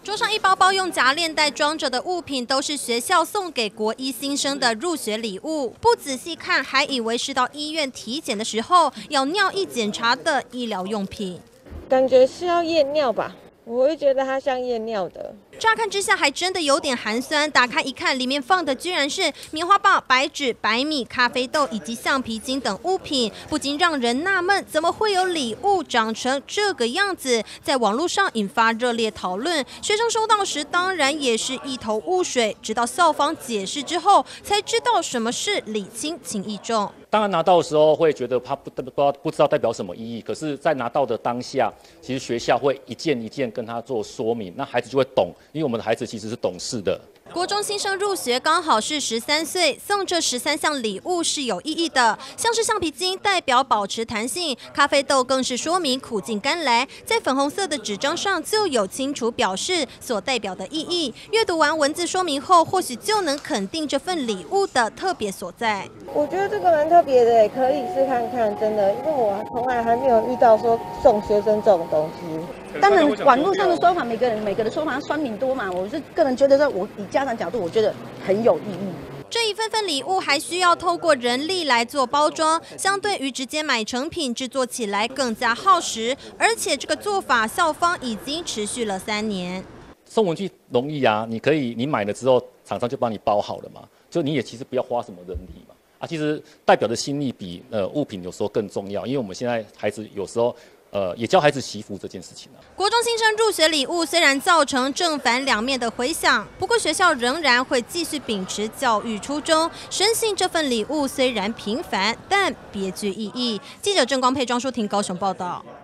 桌上一包包用夹链袋装着的物品，都是学校送给国一新生的入学礼物。不仔细看，还以为是到医院体检的时候要尿液检查的医疗用品。 感觉是要验尿吧，我会觉得它像验尿的。 乍看之下还真的有点寒酸，打开一看，里面放的居然是棉花棒、白纸、白米、咖啡豆以及橡皮筋等物品，不禁让人纳闷，怎么会有礼物长成这个样子？在网络上引发热烈讨论，学生收到时当然也是一头雾水，直到校方解释之后，才知道什么是礼轻情意重。 当然拿到的时候会觉得它不知道代表什么意义，可是，在拿到的当下，其实学校会一件一件跟他做说明，那孩子就会懂，因为我们的孩子其实是懂事的。 国中新生入学刚好是13岁，送这13项礼物是有意义的，像是橡皮筋代表保持弹性，咖啡豆更是说明苦尽甘来，在粉红色的纸张上就有清楚表示所代表的意义。阅读完文字说明后，或许就能肯定这份礼物的特别所在。 我觉得这个蛮特别的，可以试看看，真的，因为我从来还没有遇到说送学生这种东西。 当然，网络上的说法，每个的说法酸民多嘛。我是个人觉得说，我以家长角度，我觉得很有意义。 这一份份礼物还需要透过人力来做包装，相对于直接买成品，制作起来更加耗时。而且这个做法，校方已经持续了3年。 送文具容易啊，你买了之后，厂商就帮你包好了嘛，就你也其实不要花什么人力嘛。其实代表的心意比物品有时候更重要，因为我们现在孩子有时候也教孩子惜福这件事情啊。 国中新生入学礼物虽然造成正反两面的回响，不过学校仍然会继续秉持教育初衷，深信这份礼物虽然平凡，但别具意义。记者郑光佩、庄淑婷高雄报道。